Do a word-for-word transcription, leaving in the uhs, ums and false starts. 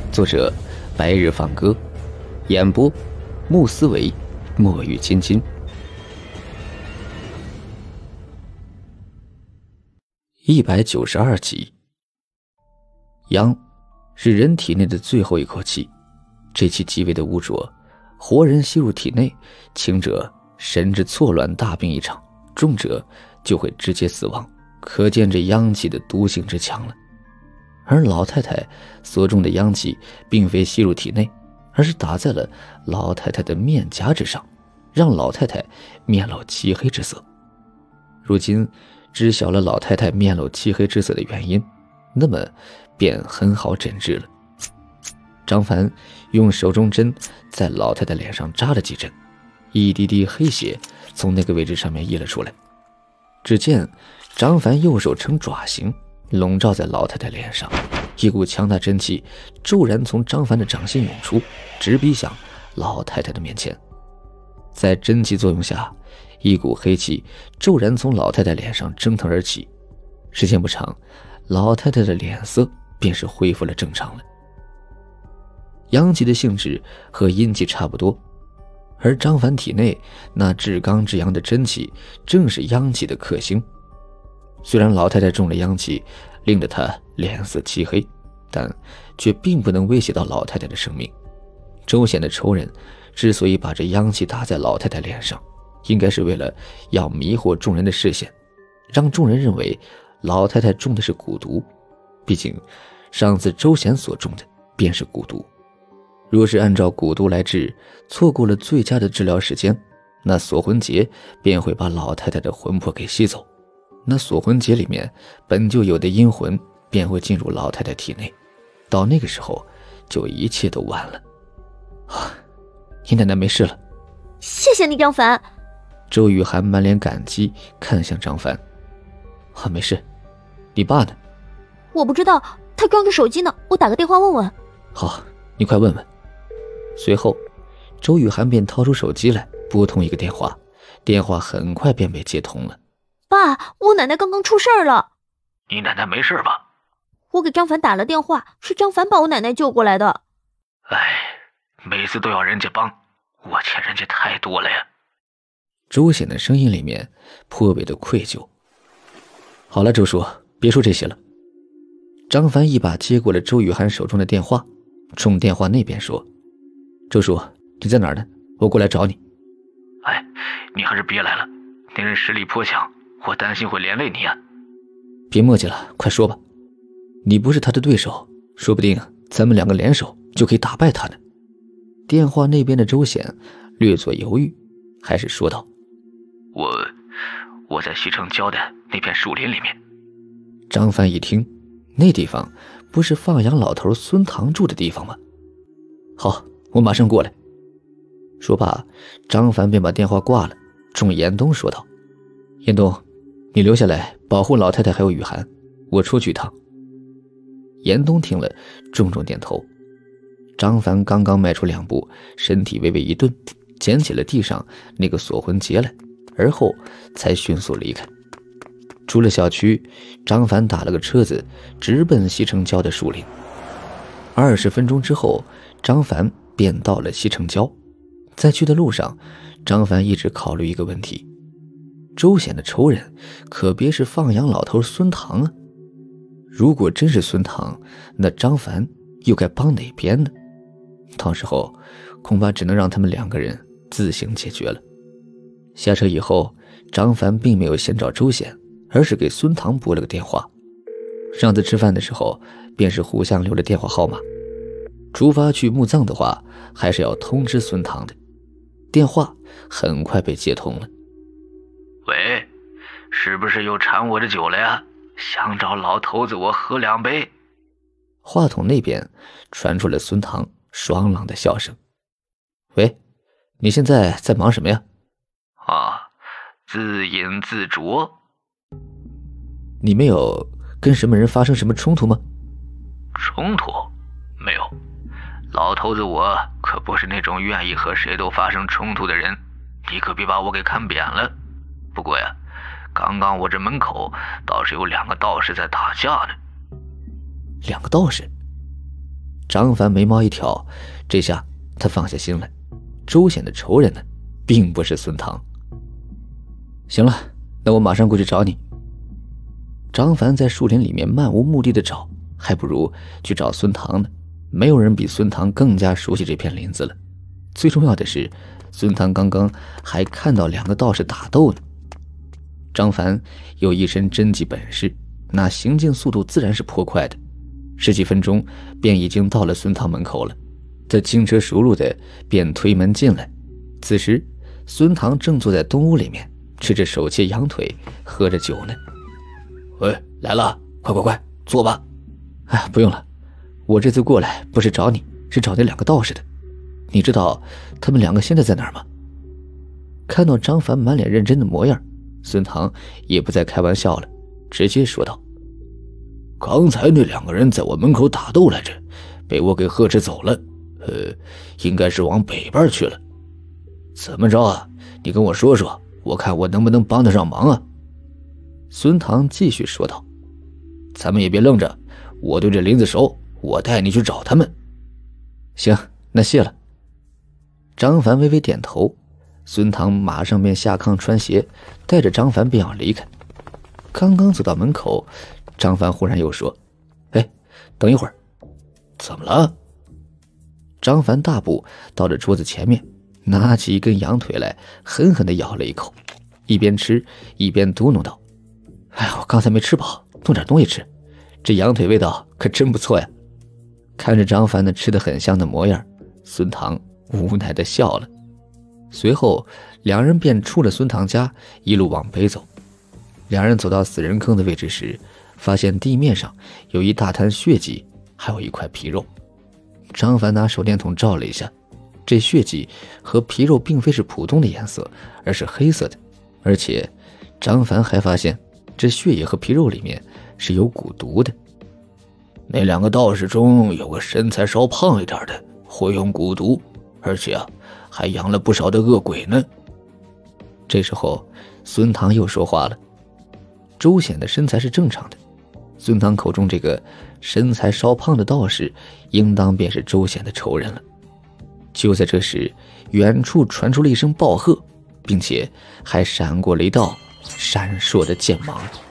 作者白日放歌，演播穆思维、墨雨金金。一百九十二集。阳是人体内的最后一口气，这气极为的污浊，活人吸入体内，轻者神志错乱，大病一场，重者就会直接死亡，可见这阳气的毒性之强了。而老太太所中的阳气并非吸入体内，而是打在了老太太的面颊之上，让老太太面露漆黑之色。如今知晓了老太太面露漆黑之色的原因，那么便很好诊治了。张凡用手中针在老太太脸上扎了几针，一滴滴黑血从那个位置上面溢了出来。只见张凡右手呈爪形笼罩在老太太脸上，一股强大真气骤然从张凡的掌心涌出，直逼向老太太的面前。在真气作用下，一股黑气骤然从老太太脸上蒸腾而起。时间不长，老太太的脸色便是恢复了正常了。阳气的性质和阴气差不多，而张凡体内那至刚至阳的真气正是阳气的克星。虽然老太太中了阳气，令得她脸色漆黑，但却并不能威胁到老太太的生命。周显的仇人之所以把这阳气打在老太太脸上，应该是为了要迷惑众人的视线，让众人认为老太太中的是蛊毒。毕竟上次周显所中的便是蛊毒，若是按照蛊毒来治，错过了最佳的治疗时间，那锁魂结便会把老太太的魂魄给吸走。那锁魂结里面本就有的阴魂便会进入老太太体内，到那个时候就一切都完了。啊，你奶奶没事了。 谢谢你，张凡。 周雨涵满脸感激看向张凡。啊，没事。你爸呢？ 我不知道，他装着手机呢，我打个电话问问。 好，你快问问。随后周雨涵便掏出手机来拨通一个电话，电话很快便被接通了。 爸，我奶奶刚刚出事儿了。 你奶奶没事吧？ 我给张凡打了电话，是张凡把我奶奶救过来的。 哎，每次都要人家帮，我欠人家太多了呀。 周显的声音里面颇为的愧疚。好了，周叔，别说这些了。张凡一把接过了周雨涵手中的电话，冲电话那边说：周叔，你在哪儿呢？我过来找你。 哎，你还是别来了，那人实力颇强，我担心会连累你啊。 别磨叽了，快说吧。你不是他的对手，说不定咱们两个联手就可以打败他呢。电话那边的周显略作犹豫，还是说道： 我我在西城郊的那片树林里面。 张凡一听，那地方不是放羊老头孙唐住的地方吗？好，我马上过来。说罢，张凡便把电话挂了，冲严冬说道：严冬，你留下来保护老太太还有雨涵，我出去一趟。严冬听了重重点头。张凡刚刚迈出两步，身体微微一顿，捡起了地上那个锁魂结来，而后才迅速离开。出了小区，张凡打了个车子，直奔西城郊的树林。二十分钟之后，张凡便到了西城郊。在去的路上，张凡一直考虑一个问题：周显的仇人可别是放羊老头孙唐啊！如果真是孙唐，那张凡又该帮哪边呢？到时候恐怕只能让他们两个人自行解决了。下车以后，张凡并没有先找周显，而是给孙唐拨了个电话。上次吃饭的时候便是互相留了电话号码。出发去墓葬的话，还是要通知孙唐的。电话很快被接通了。 喂，是不是又馋我的酒了呀？想找老头子我喝两杯。 话筒那边传出了孙唐爽朗的笑声。喂，你现在在忙什么呀？ 啊，自饮自酌。 你没有跟什么人发生什么冲突吗？ 冲突？没有。老头子我可不是那种愿意和谁都发生冲突的人，你可别把我给看扁了。不过呀，刚刚我这门口倒是有两个道士在打架呢。 两个道士？ 张凡眉毛一挑，这下他放下心来，周显的仇人呢，并不是孙唐。行了，那我马上过去找你。张凡在树林里面漫无目的的找，还不如去找孙唐呢。没有人比孙唐更加熟悉这片林子了。最重要的是，孙唐刚刚还看到两个道士打斗呢。张凡有一身真技本事，那行进速度自然是颇快的，十几分钟便已经到了孙唐门口了。他轻车熟路的便推门进来。此时孙唐正坐在东屋里面，吃着手切羊腿，喝着酒呢。 喂，来了，快快快，坐吧。 哎，不用了，我这次过来不是找你，是找那两个道士的。你知道他们两个现在在哪儿吗？看到张凡满脸认真的模样，孙唐也不再开玩笑了，直接说道： 刚才那两个人在我门口打斗来着，被我给呵斥走了，呃，应该是往北边去了。怎么着啊？你跟我说说，我看我能不能帮得上忙啊？ 孙唐继续说道： 咱们也别愣着，我对这林子熟，我带你去找他们。 行，那谢了。张凡微微点头，孙唐马上便下炕穿鞋，带着张凡便要离开。刚刚走到门口，张凡忽然又说：哎，等一会儿。 怎么了？ 张凡大步到了桌子前面，拿起一根羊腿来，狠狠地咬了一口，一边吃一边嘟哝道：哎呀，我刚才没吃饱，弄点东西吃，这羊腿味道可真不错呀。看着张凡那吃得很香的模样，孙唐无奈地笑了。随后两人便出了孙唐家，一路往北走。两人走到死人坑的位置时，发现地面上有一大滩血迹，还有一块皮肉。张凡拿手电筒照了一下，这血迹和皮肉并非是普通的颜色，而是黑色的。而且张凡还发现这血液和皮肉里面是有蛊毒的。 那两个道士中有个身材稍胖一点的，会用蛊毒，而且啊，还养了不少的恶鬼呢。 这时候孙唐又说话了。周显的身材是正常的，孙唐口中这个身材稍胖的道士，应当便是周显的仇人了。就在这时，远处传出了一声暴喝，并且还闪过了一道闪烁的剑芒。